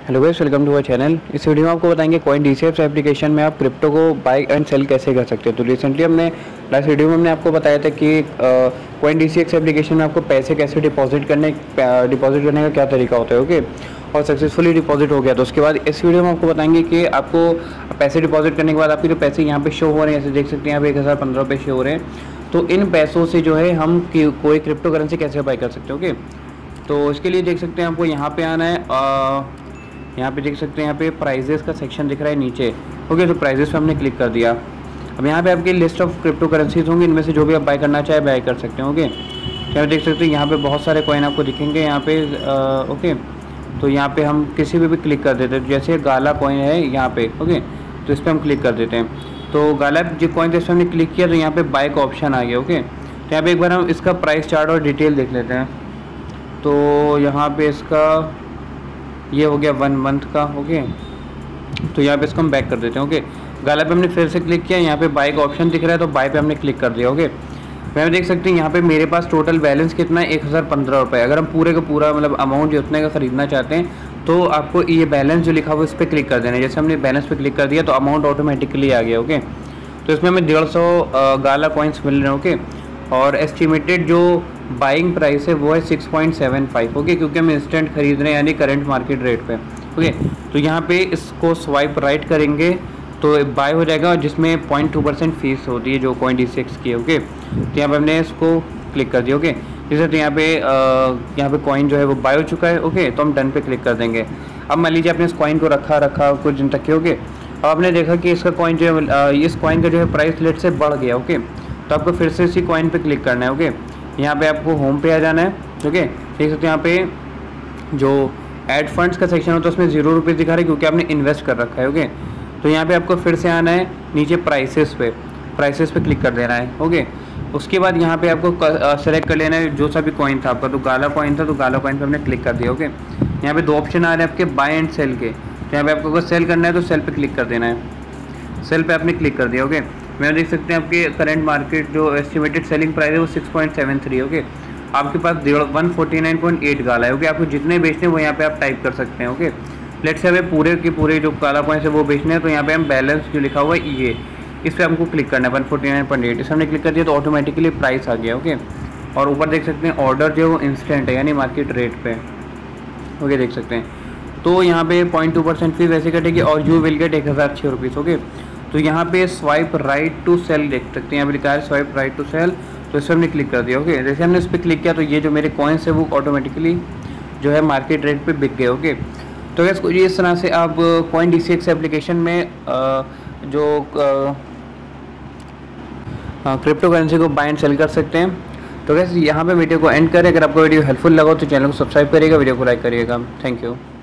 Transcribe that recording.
Hello guys, welcome to our channel. इस video में आपको बताएंगे कॉइन डीसीएक्स एप्लीकेशन में आप क्रिप्टो को बाय एंड सेल कैसे कर सकते हैं। तो रिसेंटली हमने लास्ट वीडियो में हमने आपको बताया था कि कॉइन डीसीएक्स एप्लीकेशन में आपको पैसे कैसे डिपॉजिट करने का क्या तरीका होता है, ओके। और सक्सेसफुली डिपॉजिट हो गया। तो उसके बाद इस वीडियो में आपको बताएंगे कि आपको पैसे डिपॉजिट करने के बाद आपके जो पैसे यहाँ पे शो हो रहे हैं, जैसे देख सकते हैं यहाँ पे 1015 रुपये शो हो रहे हैं। तो इन पैसों से जो है हम कोई क्रिप्टो करेंसी कैसे बाय कर सकते हैं, ओके। तो इसके लिए देख सकते हैं आपको यहाँ पे आना है। यहाँ पे देख सकते हैं यहाँ पे प्राइजेस का सेक्शन दिख रहा है नीचे, ओके। तो प्राइजेस पे हमने क्लिक कर दिया। अब यहाँ पे आपकी लिस्ट ऑफ क्रिप्टो करेंसीज होंगी, इनमें से जो भी आप बाय करना चाहे बाय कर सकते हैं, ओके। तो आप देख सकते हैं यहाँ पे बहुत सारे कॉइन आपको दिखेंगे यहाँ पे, ओके। तो यहाँ पे हम किसी पे भी क्लिक कर देते हैं, जैसे गाला कॉइन है यहाँ पे, ओके। तो इस पर हम क्लिक कर देते हैं। तो गाला जो कॉइन जिस पर हमने क्लिक किया तो यहाँ पे बाय का ऑप्शन आ गया, ओके। तो यहाँ पे एक बार हम इसका प्राइस चार्ट और डिटेल देख लेते हैं। तो यहाँ पे इसका ये हो गया 1 मंथ का, ओके। तो यहाँ पे इसको हम बैक कर देते हैं, ओके। गाला पे हमने फिर से क्लिक किया, यहाँ पे बाय का ऑप्शन दिख रहा है तो बाय पे हमने क्लिक कर दिया, ओके। मैं देख सकते हैं यहाँ पे मेरे पास टोटल बैलेंस कितना है, 1015 रुपये। अगर हम पूरे का पूरा मतलब अमाउंट जो उतने का ख़रीदना चाहते हैं तो आपको ये बैलेंस जो लिखा हुआ है उस पर क्लिक कर देना है। जैसे हमने बैलेंस पे क्लिक कर दिया तो अमाउंट ऑटोमेटिकली आ गया, ओके। तो इसमें हमें 150 गाला कॉइन्स मिल रहे हैं, ओके। और एस्टिमेटेड जो बाइंग प्राइस है वो है 6.75, ओके, क्योंकि हम इंस्टेंट खरीद रहे हैं यानी करंट मार्केट रेट पे, ओके। तो यहाँ पे इसको स्वाइप राइट करेंगे तो बाय हो जाएगा, जिसमें 0.2% फीस होती है जो कॉइन डीसीएक्स की है, ओके। तो यहाँ पे हमने इसको क्लिक कर दिया, ओके। जैसे तो यहाँ पे कॉइन जो है वो बाय हो चुका है, ओके। तो हम डन पे क्लिक कर देंगे। अब मान लीजिए आपने इस कॉइन को रखा कुछ दिन तक के, ओके। अब आपने देखा कि इसका कॉइन जो है इस कॉइन का जो है प्राइस लेट से बढ़ गया, ओके। तो आपको फिर से इसी कॉइन पे क्लिक करना है, ओके। यहाँ पे आपको होम पे आ जाना है, ओके। देख सकते हैं यहाँ पे जो ऐड फंड्स का सेक्शन होता है उसमें 0 रुपये दिखा रहा है क्योंकि आपने इन्वेस्ट कर रखा है, ओके। तो यहाँ पे आपको फिर से आना है नीचे प्राइसेस पे क्लिक कर देना है, ओके। उसके बाद यहाँ पे आपको सेलेक्ट कर लेना है जो सा भी कॉइन था आपका। तो गाला कॉइन था तो गाला कॉइन पे हमने क्लिक कर दिया, ओके। यहाँ पे 2 ऑप्शन आ रहे हैं आपके, बाय एंड सेल के। तो यहाँ पे आपको अगर सेल करना है तो सेल पे क्लिक कर देना है। सेल पे आपने क्लिक कर दिया, ओके। मैं देख सकते हैं आपके करंट मार्केट जो एस्टिमेटेड सेलिंग प्राइस है वो 6.73, ओके। आपके पास 149.8 गाला है, ओके। आपको जितने बेचने हैं वो यहाँ पे आप टाइप कर सकते हैं, ओके। लेट्स से हमें पूरे के पूरे जो गाला कॉइन्स है वो बेचने हैं तो यहाँ पे हम बैलेंस जो लिखा हुआ है ये इस पर हमको क्लिक करना है 149.8। इस हमने क्लिक कर दिया तो ऑटोमेटिकली प्राइस आ गया, ओके। और ऊपर देख सकते हैं ऑर्डर जो है वो इंस्टेंट है यानी मार्केट रेट पे, ओके, देख सकते हैं। तो यहाँ पे 0.2% फीस ऐसे कटेगी और you will get 1006 rupees, okay. तो यहाँ पे स्वाइप राइट टू सेल देख सकते हैं, यहाँ पे लिखा है स्वाइप राइट टू सेल। तो इस पर हमने क्लिक कर दिया, ओके। जैसे हमने इस पर क्लिक किया तो ये जो मेरे कॉइन्स है वो ऑटोमेटिकली जो है मार्केट रेट पे बिक गए, ओके। तो गैस ये इस तरह से आप कॉइन डीसीएक्स एप्लीकेशन में जो क्रिप्टो करेंसी को बाय एंड सेल कर सकते हैं। तो गैस यहाँ पे वीडियो को एंड करें। अगर आपको वीडियो हेल्पफुल लगा तो चैनल को सब्सक्राइब करिएगा, वीडियो को लाइक करिएगा। Thank you.